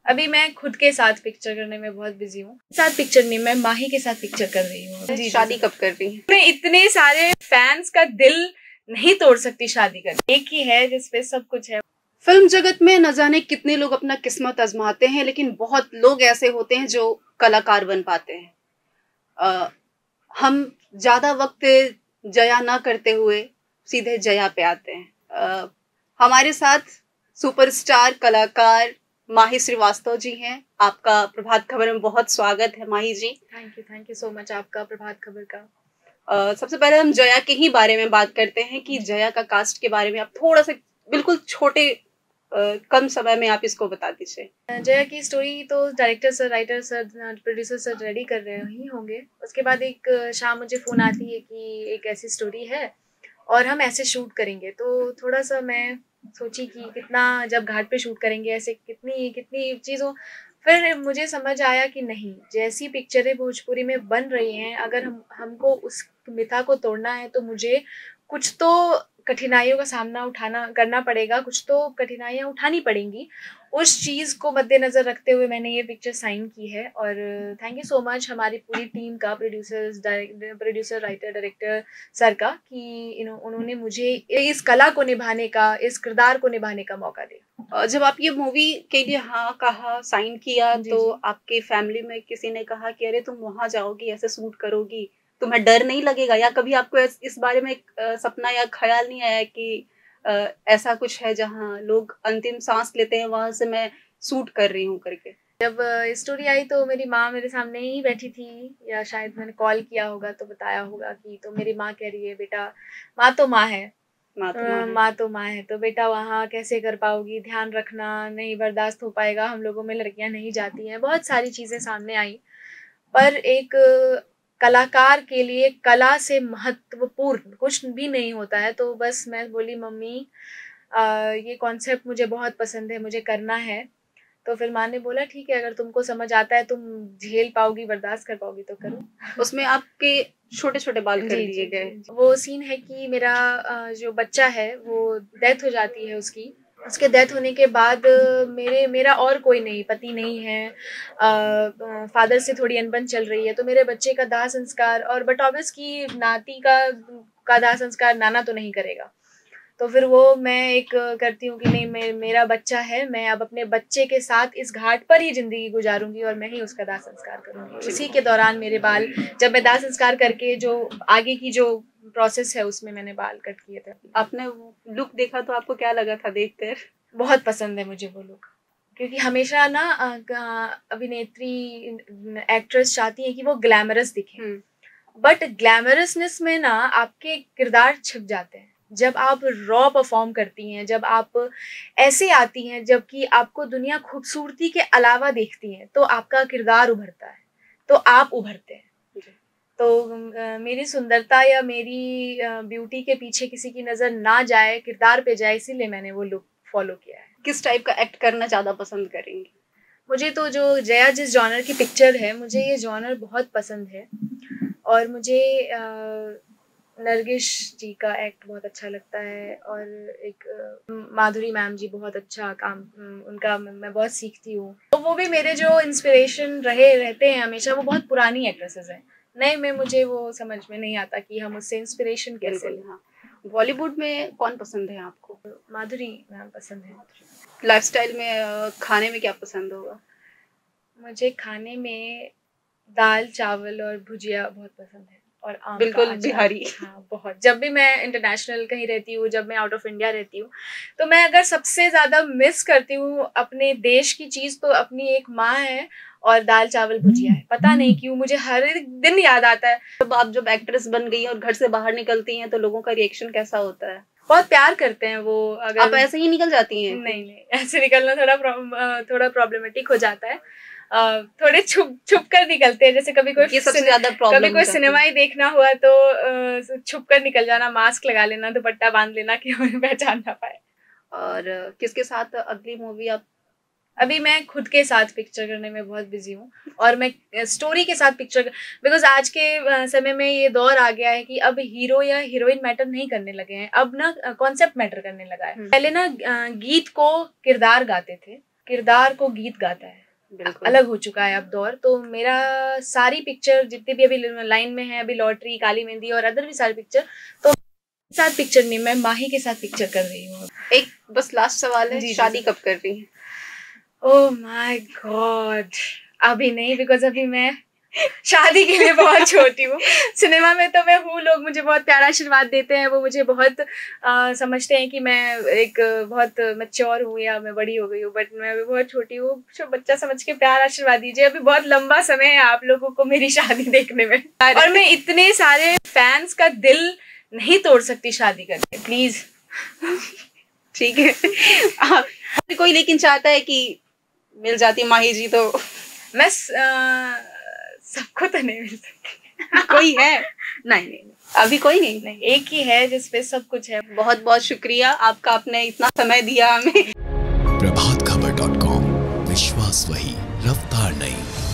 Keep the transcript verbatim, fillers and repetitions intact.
अभी मैं खुद के साथ पिक्चर करने में बहुत बिजी हूँ। साथ पिक्चर नहीं, मैं माही के साथ पिक्चर कर रही हूँ। जी, शादी कब कर रही है? मैं इतने सारे फैंस का दिल नहीं तोड़ सकती शादी कर, एक ही है जिसपे सब कुछ है। फिल्म जगत में न जाने कितने लोग अपना किस्मत आजमाते हैं, लेकिन बहुत लोग ऐसे होते हैं जो कलाकार बन पाते हैं। आ, हम ज्यादा वक्त जया ना करते हुए सीधे जया पे आते हैं। आ, हमारे साथ सुपरस्टार कलाकार माही श्रीवास्तव जी हैं। आपका प्रभात खबर में बहुत स्वागत है Mahi ji. Thank you thank you so much आपका प्रभात खबर का। uh, सबसे पहले हम जया के ही बारे में बात करते हैं कि जया का कास्ट के बारे में आप थोड़ा सा बिल्कुल छोटे uh, कम समय में आप इसको बता दीजिए। जया की स्टोरी तो director sir, writer sir, producer sir ready कर रहे ही होंगे। उसके बाद एक शाम मुझे फ़ोन आती है कि एक ऐसी स्टोरी है और हम ऐसे शूट करेंगे। तो थोड़ा सा मैं सोची कि कितना, जब घाट पे शूट करेंगे ऐसे कितनी कितनी चीज़ों, फिर मुझे समझ आया कि नहीं, जैसी पिक्चरें भोजपुरी में बन रही हैं, अगर हम हमको उस मिथा को तोड़ना है तो मुझे कुछ तो कठिनाइयों का सामना उठाना करना पड़ेगा, कुछ तो कठिनाइयाँ उठानी पड़ेंगी। उस चीज़ को मद्देनज़र रखते हुए मैंने ये पिक्चर साइन की है। और थैंक यू सो मच हमारी पूरी टीम का, producers, producer, writer, director sir का, कि यू नो उन्होंने मुझे इस कला को निभाने का, इस किरदार को निभाने का मौका दिया। जब आप ये मूवी के लिए हाँ कहा, साइन किया, जी, तो जी। आपके फैमिली में किसी ने कहा कि अरे तुम वहां जाओगी, ऐसे शूट करोगी, तुम्हें डर नहीं लगेगा? या कभी आपको इस बारे में एक सपना या ख्याल नहीं आया कि आ, ऐसा कुछ है जहाँ लोग अंतिम सांस लेते हैं, वहां से मैं शूट कर रही हूँ करके? जब स्टोरी आई तो मेरी माँ मेरे सामने ही बैठी थी, या शायद मैंने कॉल किया होगा तो बताया होगा कि, तो मेरी माँ कह रही है, बेटा, माँ तो माँ है, माँ तो माँ है, माँ तो माँ है, तो बेटा वहाँ कैसे कर पाओगी, ध्यान रखना, नहीं बर्दाश्त हो पाएगा, हम लोगों में लड़कियाँ नहीं जाती हैं। बहुत सारी चीज़ें सामने आई, पर एक कलाकार के लिए कला से महत्वपूर्ण कुछ भी नहीं होता है। तो बस मैं बोली, मम्मी आ, ये कॉन्सेप्ट मुझे बहुत पसंद है, मुझे करना है। तो फिर माँ ने बोला, ठीक है, अगर तुमको समझ आता है, तुम झेल पाओगी, बर्दाश्त कर पाओगी तो करो। उसमें आपके छोटे छोटे बाल कर दिए गए। वो सीन है कि मेरा जो बच्चा है वो डेथ हो जाती है उसकी। उसके डेथ होने के बाद मेरे मेरा और कोई नहीं, पति नहीं है, आ, फादर से थोड़ी अनबन चल रही है। तो मेरे बच्चे का दाह संस्कार, और बट ऑब्वियस की नाती का का दाह संस्कार नाना तो नहीं करेगा। तो फिर वो मैं एक करती हूँ कि नहीं, मे, मेरा बच्चा है, मैं अब अपने बच्चे के साथ इस घाट पर ही जिंदगी गुजारूंगी और मैं ही उसका दाह संस्कार करूंगी। उसी के दौरान मेरे बाल, जब मैं दाह संस्कार करके जो आगे की जो प्रोसेस है उसमें मैंने बाल कट किए थे। आपने लुक देखा तो आपको क्या लगा था देखकर? बहुत पसंद है मुझे वो लुक, क्योंकि हमेशा ना अभिनेत्री, एक्ट्रेस चाहती है कि वो ग्लैमरस दिखे, बट ग्लैमरसनेस में ना आपके किरदार छिप जाते हैं। जब आप रॉ परफॉर्म करती हैं, जब आप ऐसे आती हैं, जबकि आपको दुनिया खूबसूरती के अलावा देखती है, तो आपका किरदार उभरता है, तो आप उभरते हैं। तो आ, मेरी सुंदरता या मेरी ब्यूटी के पीछे किसी की नज़र ना जाए, किरदार पे जाए, इसीलिए मैंने वो लुक फॉलो किया है। किस टाइप का एक्ट करना ज़्यादा पसंद करेंगी? मुझे तो जो जया जिस जॉनर की पिक्चर है, मुझे ये जॉनर बहुत पसंद है। और मुझे आ, नरगिस जी का एक्ट बहुत अच्छा लगता है, और एक माधुरी मैम जी बहुत अच्छा काम, उनका मैं बहुत सीखती हूँ। तो वो भी मेरे जो इंस्पिरेशन रहे रहते हैं हमेशा। वो बहुत पुरानी एक्ट्रेसेस हैं, नए में मुझे वो समझ में नहीं आता कि हम उससे इंस्पिरेशन कैसे लें। हाँ, बॉलीवुड में कौन पसंद है आपको? माधुरी मैम पसंद है। लाइफस्टाइल में, खाने में क्या पसंद होगा? मुझे खाने में दाल चावल और भुजिया बहुत पसंद है, और आम बिल्कुल बिहारी। हाँ, बहुत। जब भी मैं इंटरनेशनल कहीं रहती हूँ, जब मैं आउट ऑफ इंडिया रहती हूँ, तो मैं अगर सबसे ज़्यादा मिस करती हूँ अपने देश की चीज़, तो अपनी एक माँ है और दाल चावल भुजिया है। पता नहीं क्यों मुझे हर दिन याद आता है। जब आप जब एक्ट्रेस बन गई और घर से बाहर निकलती हैं तो लोगों का रिएक्शन कैसा होता है? बहुत प्यार करते हैं वो। अगर आप ऐसे ही निकल जाती हैं? नहीं नहीं, ऐसे निकलना थोड़ा थोड़ा प्रॉब्लमेटिक हो जाता है। Uh, थोड़े छुप छुप कर निकलते हैं, जैसे कभी कोई ये सबसे ज्यादा प्रॉब्लम कभी कोई सिनेमा ही देखना हुआ तो uh, छुप कर निकल जाना, मास्क लगा लेना, दुपट्टा बांध लेना कि हमें पहचान ना पाए। और किसके साथ अगली मूवी आप? अभी मैं खुद के साथ पिक्चर करने में बहुत बिजी हूँ, और मैं स्टोरी के साथ पिक्चर, बिकॉज आज के समय में ये दौर आ गया है कि अब हीरो या हीरोइन मैटर नहीं करने लगे हैं, अब ना कॉन्सेप्ट मैटर करने लगा है। पहले ना गीत को किरदार गाते थे, किरदार को गीत गाता है। अलग हो चुका है अब दौर। तो मेरा सारी पिक्चर जितनी भी अभी लाइन में है, अभी लॉटरी, काली मेहंदी और अदर भी सारी पिक्चर, तो साथ पिक्चर नहीं, मैं माही के साथ पिक्चर कर रही हूँ। एक बस लास्ट सवाल है, शादी कब कर रही है? ओह माय गॉड, अभी नहीं, बिकॉज अभी मैं शादी के लिए बहुत छोटी हूँ। सिनेमा में तो मैं हूँ, लोग मुझे बहुत प्यारा आशीर्वाद देते हैं, वो मुझे बहुत आ, समझते हैं कि मैं एक बहुत मैच्योर हूँ या मैं बड़ी हो गई हूँ, बट मैं अभी बहुत छोटी हूँ। बच्चा समझ के प्यार आशीर्वाद दीजिए, अभी बहुत लंबा समय है आप लोगों को मेरी शादी देखने में, और मैं इतने सारे फैंस का दिल नहीं तोड़ सकती शादी करके, प्लीज। ठीक है। कोई लेकिन चाहता है कि मिल जाती माही जी तो मैं सबको तो नहीं मिल सकती। कोई है? नहीं नहीं अभी कोई नहीं नहीं एक ही है जिसपे सब कुछ है। बहुत बहुत शुक्रिया आपका, आपने इतना समय दिया हमें। प्रभात खबर डॉट कॉम, विश्वास वही, रफ्तार नहीं।